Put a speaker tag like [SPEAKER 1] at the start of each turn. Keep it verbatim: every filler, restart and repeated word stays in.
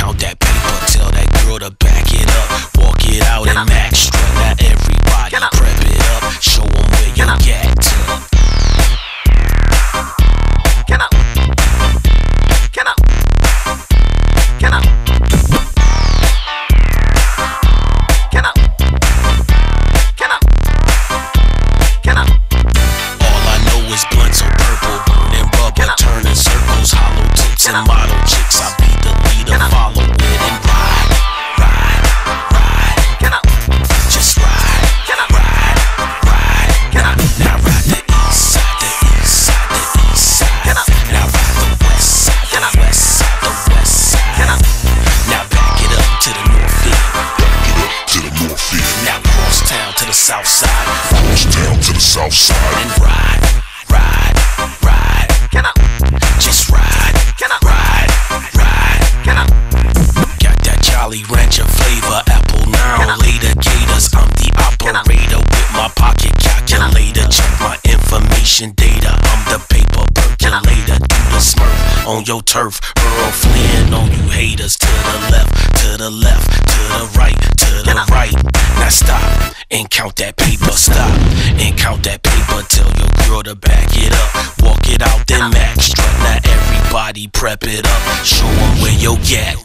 [SPEAKER 1] count that paper, tell that girl to back it up, walk it out and max strut. Now everybody prep it up, show them where you get to.
[SPEAKER 2] Get up. Get up. Get up. Get up. Get up. Get up.
[SPEAKER 1] All I know is blunts so purple, burning rubber, turning circles, hollow tips and model chicks. I be the leader, follow it and ride, ride, ride.
[SPEAKER 2] Get up.
[SPEAKER 1] Just ride,
[SPEAKER 2] Get up.
[SPEAKER 1] ride, ride.
[SPEAKER 2] Get up.
[SPEAKER 1] Now ride the east side, the east side, the east side.
[SPEAKER 2] Get up.
[SPEAKER 1] Now ride the west side, the west side, the west side.
[SPEAKER 2] Get up.
[SPEAKER 1] Now back it up to the north end.
[SPEAKER 3] Back it up to the north end.
[SPEAKER 1] Now cross town to the south side.
[SPEAKER 3] Cross town to the south side.
[SPEAKER 1] And ride, ride, ride.
[SPEAKER 2] Get up.
[SPEAKER 1] Just ride,
[SPEAKER 2] Get up.
[SPEAKER 1] ride, ride.
[SPEAKER 2] Get up.
[SPEAKER 1] Got that Jolly Rancher flavor, apple now, later gators. I'm the operator with my pocket calculator. Check my information data. I'm the paper percolator. Do the smurf on your turf. Earl Flynn on you haters. To the left, to the left, to the right, to the right. Now stop and count that paper. Stop and count that paper. Tell your girl to back it up, walk it out, then max strut. Now everybody prep it up, show them where you get.